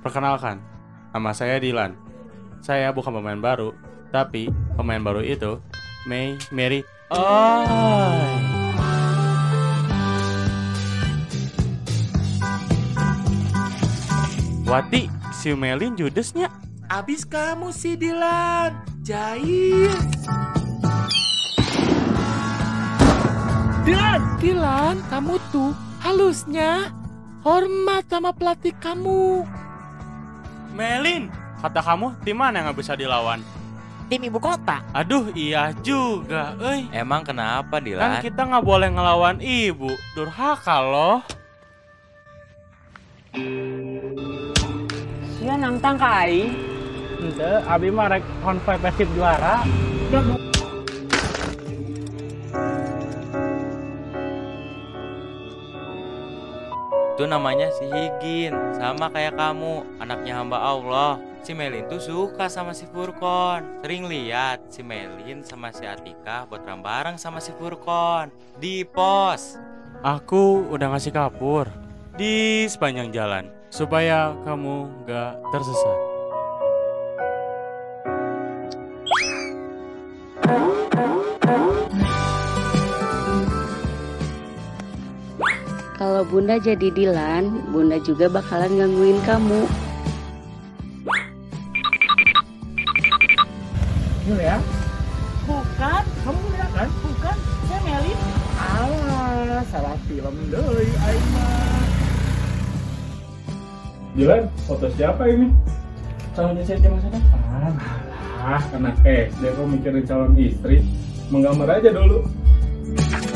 Perkenalkan, nama saya Dilan. Saya bukan pemain baru, tapi pemain baru itu Mary. Wati, si Melin judesnya. Abis kamu sih Dilan, jahil. Dilan, kamu tuh halusnya hormat sama pelatih kamu. Melin, kata kamu tim mana yang gak bisa dilawan? Tim ibu kota. Aduh, iya juga, Emang kenapa, Kan Dilan? kita gak boleh ngelawan ibu, durhaka loh. Sia nangtang ka aing. Henteu, abi mah rek konvoy Persib juara. Itu namanya si Higin, sama kayak kamu, anaknya hamba Allah. Si Melin tuh suka sama si Furkon. Sering lihat si Melin sama si Atika botram bareng sama si Furkon di pos. Aku udah ngasih kapur di sepanjang jalan supaya kamu gak tersesat. Kalau Bunda jadi Dilan, Bunda juga bakalan gangguin kamu. Julia, Bukan, kamu Julia kan? bukan. Saya Melin. Alah, salah film deui aing mah. Julian, foto siapa ini? Calon istri masa depan. Alah, anak SD kok mikirin calon istri. Menggambar aja dulu.